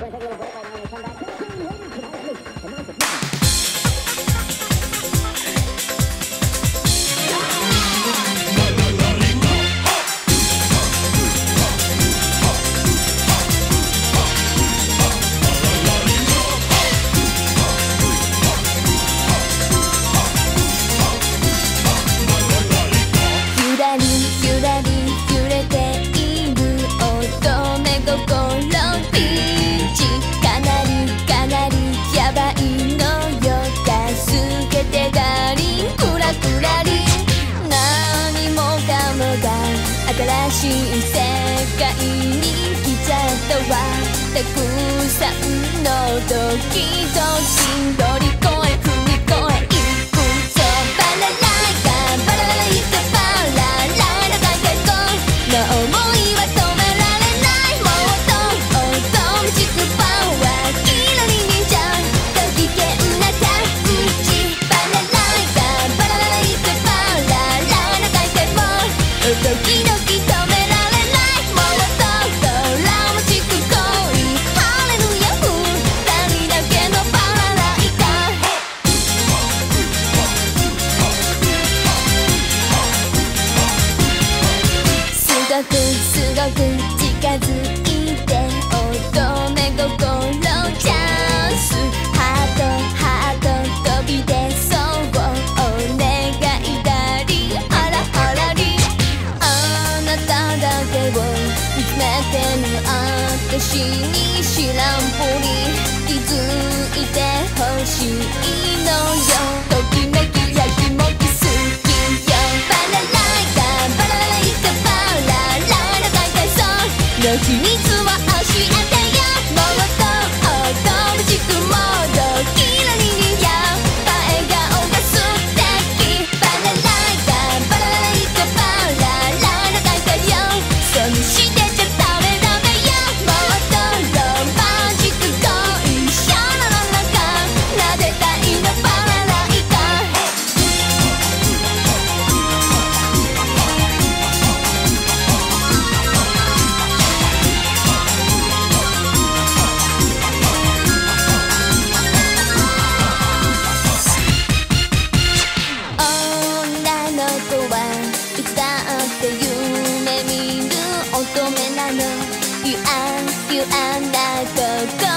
新しい世界に来ちゃったわ。たくさんのドキドキ乗り越え踏み越え行くぞ。バラライカバラライカバラライラ大解放の想いは止められない。もっとオートマチックパワーキラリ忍者と危険なタッチ。バラライカバラライカバラライラ大解放ドキドキすごく近づいて乙女心チャンス。ハート飛び出そうお願いだりあらあらり。あなただけを見つめてる私に知らんぷり気づいてほしいのよ。ときめきやきもき好きよ。バラライカバラライカバラの秘密は教えてよ。もっとオートマチックモードキラリ忍者笑顔が素敵。バラライカバラライカバラライラ大会よ。そうにしてちゃダメダメよ。もっとロマンチック恋一緒の中撫でたいのバラライカ。いつだって夢見る乙女なの。ピュアピュアな心